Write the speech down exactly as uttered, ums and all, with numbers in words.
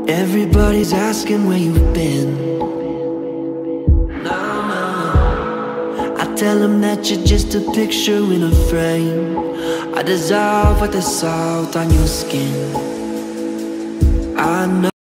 Everybody's asking where you've been. No, no. I tell them that you're just a picture in a frame. I dissolve with the salt on your skin. I know